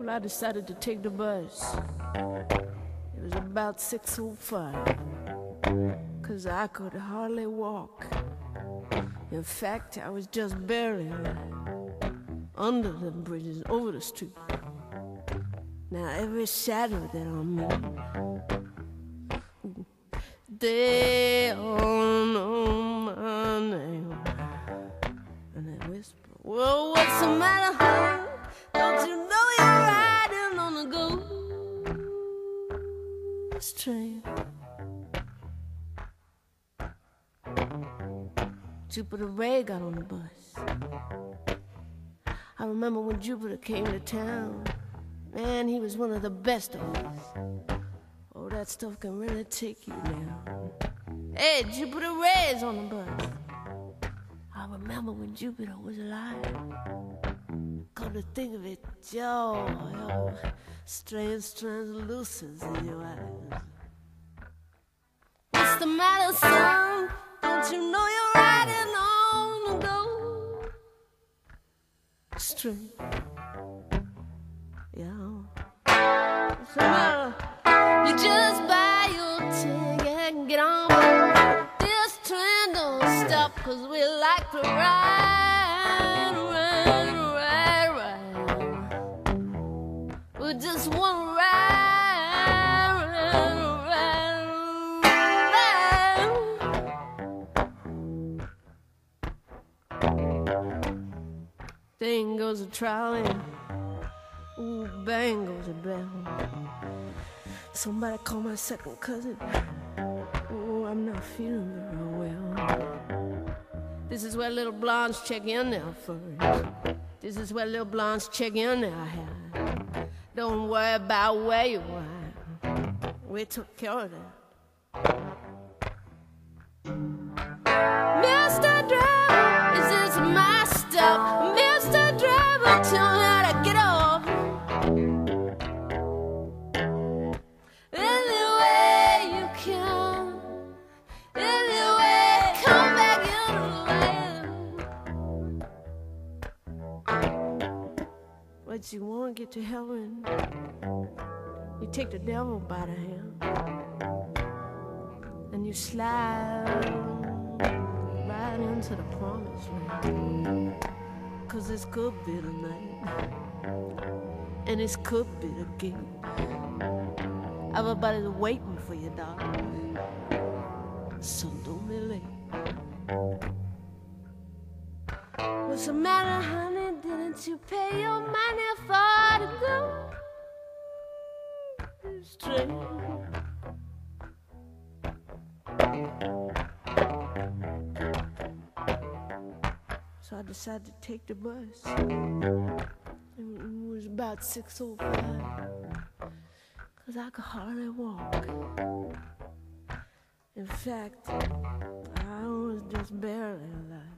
Well, I decided to take the bus. It was about 6:05, 'cause I could hardly walk. In fact, I was just barely under the bridges, over the street. Now every shadow that I meet, they all know my name. And they whisper, well, what's the matter, honey? Don't you know you're riding on the ghost train? Jupiter Ray got on the bus. I remember when Jupiter came to town. Man, he was one of the best of us. Oh, that stuff can really take you down. Hey, Jupiter Ray's on the bus. I remember when Jupiter was alive. Come to think of it, Joe, strange translucence in your eyes. What's the matter, son? Don't you know you're riding on the ghost train? Yeah. What's the matter? You just buy your ticket and get on. This train don't stop 'cause we like to ride, ride, ride, ride. We just want to ride, ride, ride, ride. Thing goes a trolley. Ooh, bang goes a bell. Somebody call my second cousin. Oh, I'm not feeling very well. This is where little blondes check in now first. This is where little blondes check in now. Don't worry about where you are. We took care of that. Mr. Driver, is this my stop? Mr. Driver, tell me how to get off. But you want to get to heaven, you take the devil by the hand and you slide right into the promised land. 'Cause this could be the night, and this could be the gate. Everybody's waiting for you, darling, so don't be late. What's the matter, honey? Didn't you pay your money for to go straight? So I decided to take the bus. It was about 6:05, 'cause I could hardly walk. In fact, I was just barely alive.